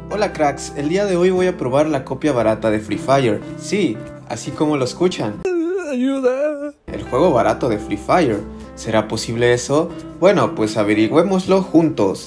Hola cracks, el día de hoy voy a probar la copia barata de Free Fire. Sí, así como lo escuchan. ¡Ayuda! El juego barato de Free Fire. ¿Será posible eso? Bueno, pues averigüémoslo juntos.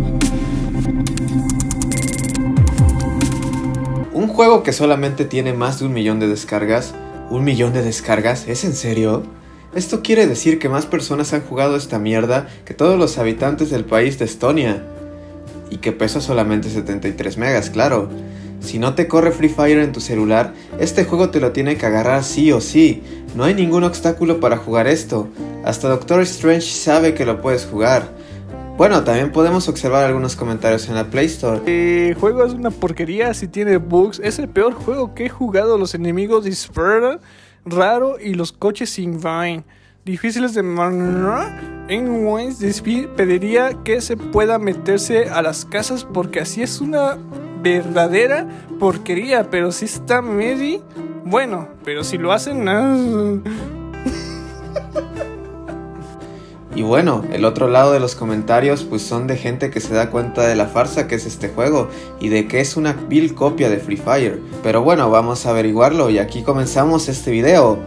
Un juego que solamente tiene más de 1 millón de descargas. ¿1 millón de descargas? ¿Es en serio? Esto quiere decir que más personas han jugado esta mierda que todos los habitantes del país de Estonia. Y que pesa solamente 73 megas, claro. Si no te corre Free Fire en tu celular, este juego te lo tiene que agarrar sí o sí. No hay ningún obstáculo para jugar esto. Hasta Doctor Strange sabe que lo puedes jugar. Bueno, también podemos observar algunos comentarios en la Play Store. El juego es una porquería, si tiene bugs. Es el peor juego que he jugado. Los enemigos disparan raro y los coches sin vain. Difíciles de manejar. Anyways, pediría que se pueda meterse a las casas porque así es una verdadera porquería. Pero si está medio bueno, pero si lo hacen Y bueno, el otro lado de los comentarios pues son de gente que se da cuenta de la farsa que es este juego y de que es una vil copia de Free Fire. Pero bueno, vamos a averiguarlo y aquí comenzamos este video.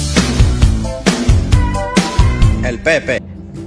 El Pepe.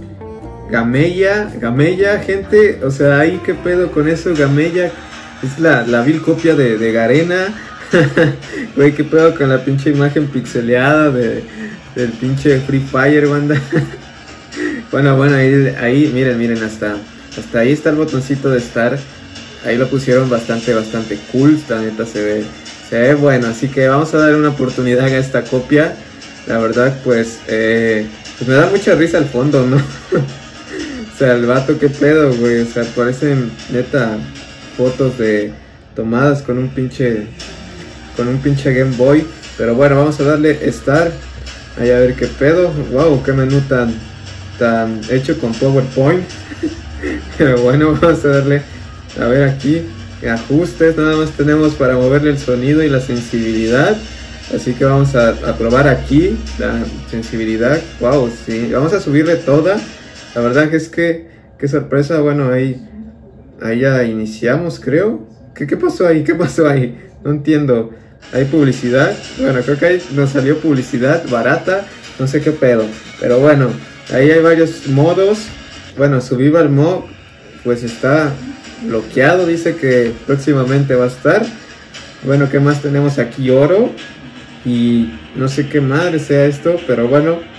Gamella, gente, o sea, ahí qué pedo con eso, Gamella, es la vil copia de Garena. Güey, qué pedo con la pinche imagen pixeleada del pinche Free Fire, banda. Bueno, ahí miren, hasta ahí está el botoncito de estar. Ahí lo pusieron bastante cool, la neta se ve bueno, así que vamos a dar una oportunidad a esta copia. La verdad, pues me da mucha risa al fondo, ¿no? O sea, el vato, qué pedo, güey, o sea, parecen neta fotos tomadas con un pinche Game Boy. Pero bueno, vamos a darle Start. Ahí a ver qué pedo. Wow, qué menú tan hecho con PowerPoint. Pero bueno, vamos a darle, a ver aquí, ajustes, nada más tenemos para moverle el sonido y la sensibilidad. Así que vamos a probar aquí la sensibilidad. Wow, sí, vamos a subirle toda. La verdad que es que, qué sorpresa. Bueno, ahí ya iniciamos, creo. ¿Qué pasó ahí? ¿Qué pasó ahí? No entiendo. Hay publicidad. Bueno, creo que ahí nos salió publicidad barata. No sé qué pedo. Pero bueno, ahí hay varios modos. Bueno, Survival Mode pues está bloqueado. Dice que próximamente va a estar. Bueno, ¿qué más tenemos aquí? Oro. Y no sé qué madre sea esto. Pero bueno,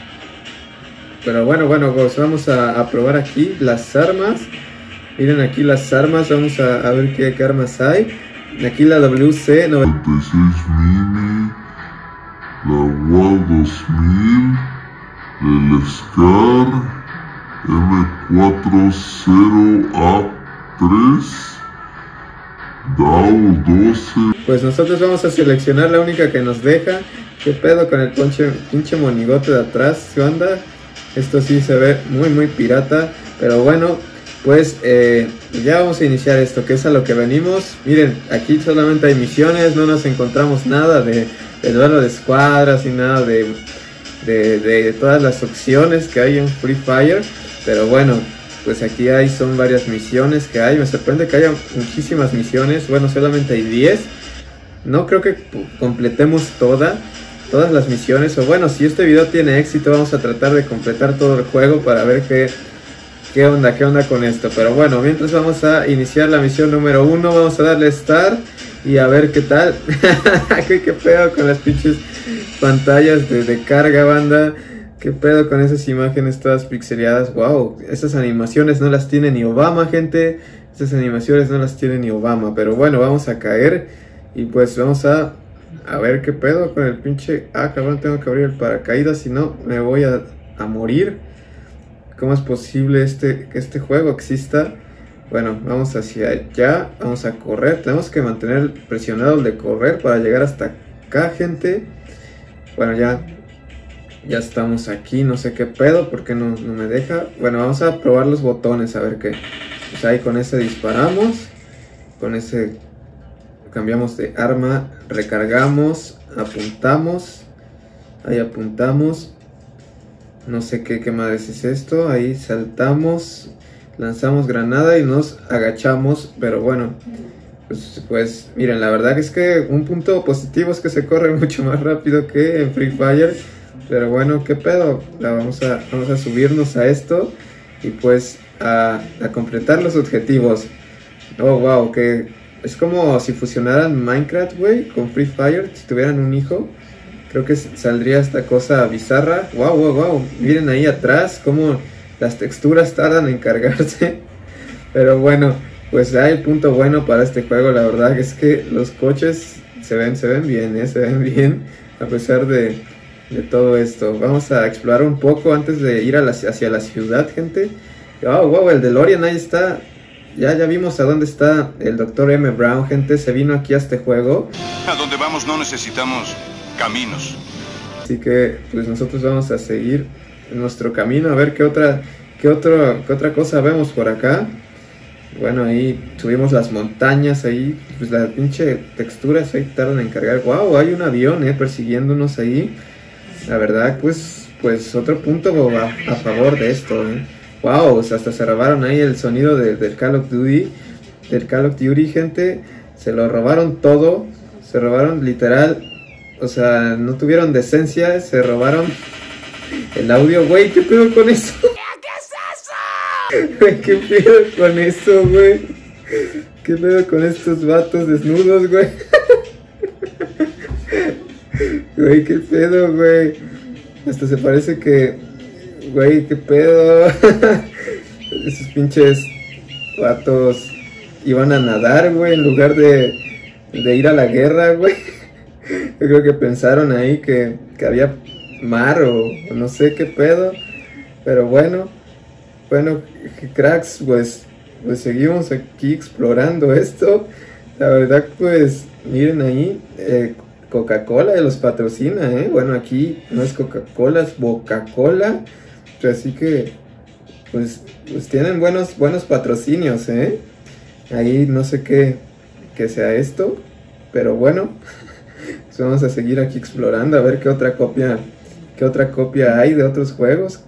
pues vamos a probar aquí las armas. Miren aquí las armas. Vamos a ver qué armas hay. Aquí la WC 96 Mini, la WAL 2000, el SCAR M40A3, DAO 12. Pues nosotros vamos a seleccionar la única que nos deja. ¿Qué pedo con el pinche monigote de atrás? ¿Qué onda? Esto sí se ve muy pirata. Pero bueno, pues ya vamos a iniciar esto, que es a lo que venimos. Miren, aquí solamente hay misiones, no nos encontramos nada de duelo de escuadras y nada de todas las opciones que hay en Free Fire. Pero bueno, pues aquí son varias misiones que hay. Me sorprende que haya muchísimas misiones. Bueno, solamente hay 10. No creo que completemos todas las misiones. O bueno, si este video tiene éxito, vamos a tratar de completar todo el juego para ver ¿Qué onda con esto? Pero bueno, mientras vamos a iniciar la misión número 1. Vamos a darle Start y a ver qué tal. ¿Qué pedo con las pinches pantallas de carga, banda? ¿Qué pedo con esas imágenes todas pixeleadas? Wow, esas animaciones no las tiene ni Obama, gente. Esas animaciones no las tiene ni Obama. Pero bueno, vamos a caer. Y pues vamos a ver qué pedo con el pinche... cabrón, tengo que abrir el paracaídas, si no me voy a morir. ¿Cómo es posible que este juego exista? Bueno, vamos hacia allá, vamos a correr. Tenemos que mantener presionado el de correr para llegar hasta acá, gente. Bueno, ya estamos aquí, no sé qué pedo, ¿por qué no me deja? Bueno, vamos a probar los botones, a ver qué. Pues ahí con ese disparamos, con ese cambiamos de arma, recargamos, apuntamos, ahí apuntamos. No sé qué madres es esto. Ahí saltamos, lanzamos granada y nos agachamos. Pero bueno, Pues miren, la verdad es que un punto positivo es que se corre mucho más rápido que en Free Fire. Pero bueno, ¿qué pedo? Vamos a subirnos a esto y pues a completar los objetivos. Oh, wow, que es como si fusionaran Minecraft, güey, con Free Fire. Si tuvieran un hijo, creo que saldría esta cosa bizarra. Wow, wow, wow. Miren ahí atrás cómo las texturas tardan en cargarse. Pero bueno, pues hay el punto bueno para este juego. La verdad es que los coches se ven bien, se ven bien a pesar de todo esto. Vamos a explorar un poco antes de ir hacia la ciudad, gente. Oh, wow, el DeLorean ahí está. Ya vimos a dónde está el Dr. M. Brown, gente. Se vino aquí a este juego. A donde vamos no necesitamos caminos. Así que pues nosotros vamos a seguir nuestro camino a ver qué otra cosa vemos por acá. Bueno, ahí subimos las montañas, ahí pues la pinche texturas ahí tardan en cargar. Wow, hay un avión persiguiéndonos ahí. La verdad, pues otro punto a favor de esto. Wow, hasta se robaron ahí el sonido del Call of Duty. Del Call of Duty, gente. Se lo robaron todo. Se robaron literal. O sea, no tuvieron decencia. Se robaron el audio. Güey, ¿qué pedo con eso? ¿Qué es eso? Güey, ¿qué pedo con eso, güey? ¿Qué pedo con estos vatos desnudos, güey? Güey, qué pedo, güey. Hasta se parece que... Güey, qué pedo. Esos pinches vatos iban a nadar, güey, en lugar de ir a la guerra, güey. Yo creo que pensaron ahí que había mar o no sé qué pedo. Pero bueno, cracks, pues seguimos aquí explorando esto. La verdad, pues, miren ahí, Coca-Cola los patrocina, Bueno, aquí no es Coca-Cola, es Boca-Cola. Así que, pues tienen buenos patrocinios, Ahí no sé qué sea esto, pero bueno, pues vamos a seguir aquí explorando a ver qué otra copia hay de otros juegos.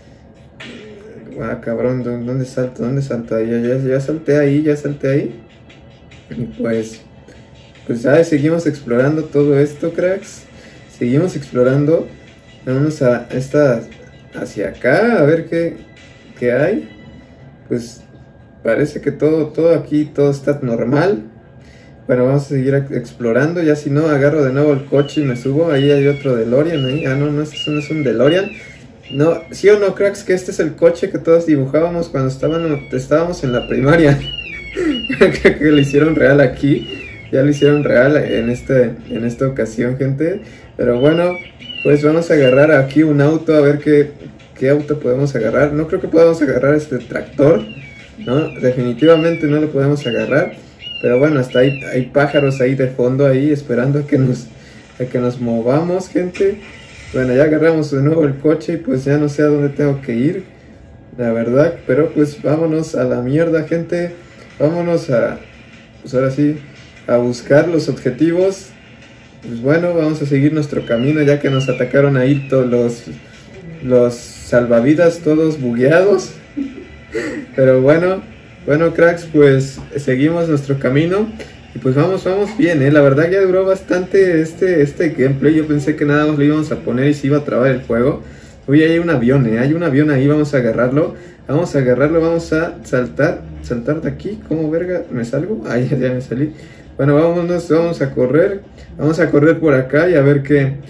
Ah, cabrón, ¿dónde salto? Ya salté ahí. Y pues ya seguimos explorando todo esto, cracks. Seguimos explorando. Vamos hacia acá a ver qué hay. Pues parece que todo aquí, todo está normal. Bueno, vamos a seguir explorando. Ya si no, agarro de nuevo el coche y me subo. Ahí hay otro DeLorean ahí. Ah, no, eso no es un DeLorean. No, ¿sí o no, cracks? Que este es el coche que todos dibujábamos cuando estábamos en la primaria. Creo que lo hicieron real aquí. Ya lo hicieron real en esta ocasión, gente. Pero bueno, pues vamos a agarrar aquí un auto. A ver qué auto podemos agarrar. No creo que podamos agarrar este tractor, ¿no? Definitivamente no lo podemos agarrar. Pero bueno, hasta hay pájaros ahí de fondo ahí esperando a que nos movamos, gente. Bueno, ya agarramos de nuevo el coche y pues ya no sé a dónde tengo que ir, la verdad. Pero pues vámonos a la mierda, gente. Vámonos pues ahora sí, a buscar los objetivos. Pues bueno, vamos a seguir nuestro camino ya que nos atacaron ahí todos los salvavidas, todos bugueados. Pero bueno, cracks, pues seguimos nuestro camino. Y pues vamos bien, la verdad ya duró bastante este gameplay. Yo pensé que nada más lo íbamos a poner y se iba a trabar el juego. Uy, hay un avión, hay un avión ahí, vamos a agarrarlo. Vamos a saltar de aquí. ¿Cómo verga me salgo? Ahí ya me salí. Bueno, vamos a correr por acá y a ver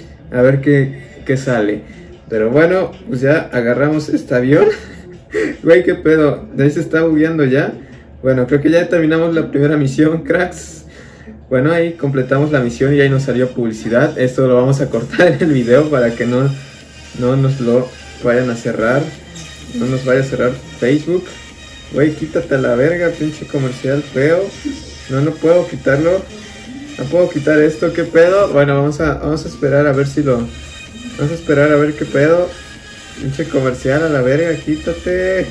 qué sale. Pero bueno, pues ya agarramos este avión. Güey, qué pedo, de ahí se está bugueando ya. Bueno, creo que ya terminamos la primera misión, cracks. Bueno, ahí completamos la misión y ahí nos salió publicidad. Esto lo vamos a cortar en el video para que no nos lo vayan a cerrar. No nos vaya a cerrar Facebook. Güey, quítate a la verga, pinche comercial feo. No puedo quitarlo. No puedo quitar esto, ¿qué pedo? Bueno, vamos a esperar a ver si lo... Vamos a esperar a ver qué pedo. Pinche comercial a la verga, quítate.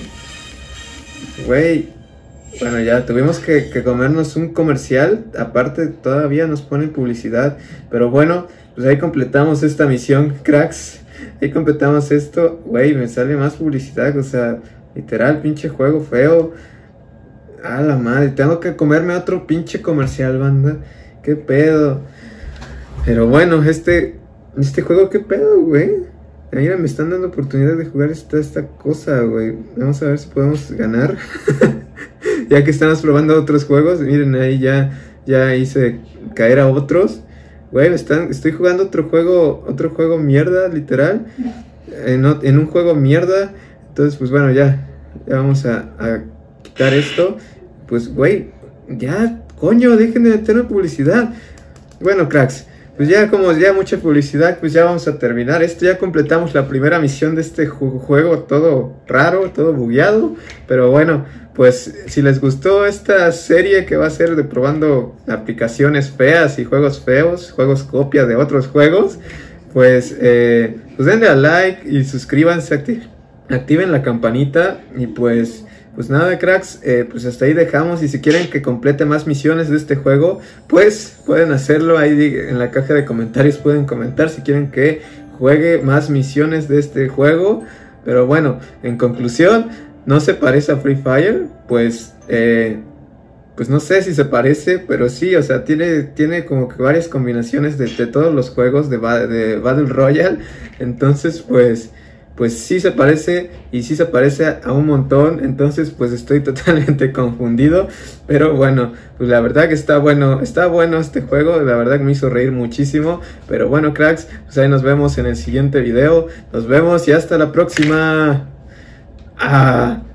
Güey. Bueno, ya tuvimos que comernos un comercial. Aparte todavía nos ponen publicidad. Pero bueno, pues ahí completamos esta misión, cracks. Ahí completamos esto. Güey, me sale más publicidad. O sea, literal, pinche juego feo. A la madre, tengo que comerme otro pinche comercial, banda. ¿Qué pedo? Pero bueno, este juego, ¿qué pedo, güey? Mira, me están dando oportunidad de jugar esta cosa, güey. Vamos a ver si podemos ganar. Ya que estamos probando otros juegos. Miren, ahí ya hice caer a otros. Güey, estoy jugando otro juego mierda, literal. En un juego mierda. Entonces, pues bueno, ya vamos a quitar esto. Pues, güey, ya, coño, dejen de meterme publicidad. Bueno, cracks, pues como ya mucha publicidad, pues ya vamos a terminar esto. Ya completamos la primera misión de este juego, todo raro, todo bugueado. Pero bueno, pues si les gustó esta serie que va a ser de probando aplicaciones feas y juegos feos, juegos copia de otros juegos, pues denle a like y suscríbanse, activen la campanita y pues nada, cracks, pues hasta ahí dejamos. Y si quieren que complete más misiones de este juego, pues pueden hacerlo ahí en la caja de comentarios. Pueden comentar si quieren que juegue más misiones de este juego. Pero bueno, en conclusión, no se parece a Free Fire. Pues no sé si se parece, pero sí, o sea, tiene como que varias combinaciones de todos los juegos de Battle Royale. Entonces, pues sí se parece, y sí se parece a un montón. Entonces pues estoy totalmente confundido, pero bueno, pues la verdad que está bueno este juego. La verdad que me hizo reír muchísimo. Pero bueno, cracks, pues ahí nos vemos en el siguiente video. Nos vemos y hasta la próxima.